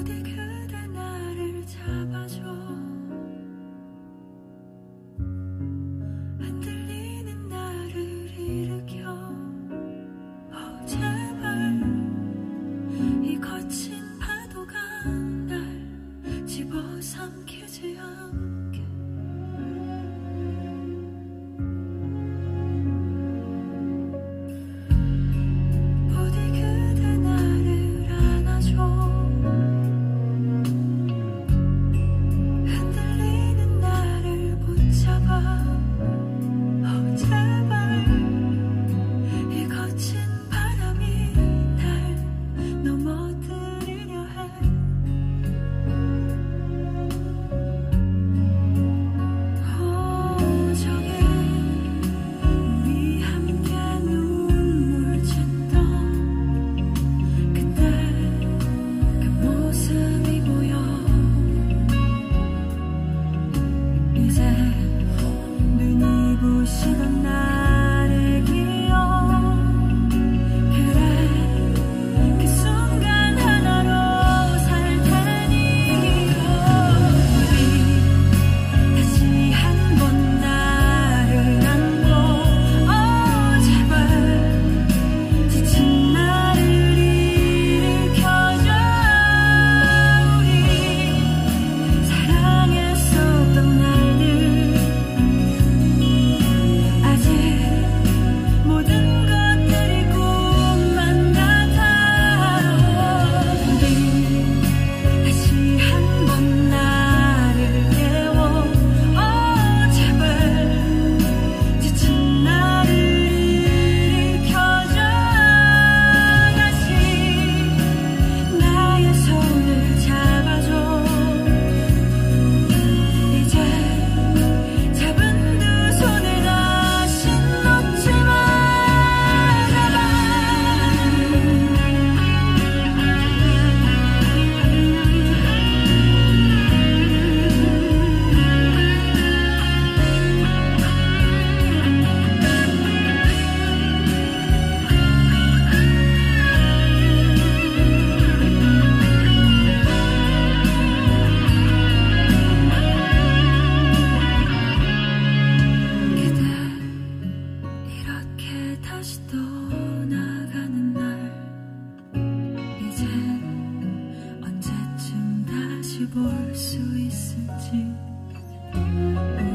부디 그대 나를 잡아줘. 흔들리는 나를 일으켜. 제발 이 거친 파도가 날 집어삼키지 않게. 부디 그대 나를 안아줘. 흔들리는 나를 붙잡아. 제발 이 거친 바람이 날 넘어뜨리려 해. 저기 우리 함께 눈물 쳤던 그때 그 모습이 보여. 이제 눈이 부시던 나를 기억. 그래 그 순간 하나로 살 테니. 우리 다시 한 번 나를 안고. 제발 지친 나를 일으켜줘. 우리 사랑했었던 날들 아직 모든 것들이 꿈만 같아. 우리 다시 한 번 나를 깨워. 제발 지친 나를 일으켜줘. 다시 나의 손을 잡아줘. 이제 잡은 두 손을 다시 놓지 말아봐. 그대 이렇게 다시 떠나가는 날 이젠 언제쯤 다시 볼 수 있을지.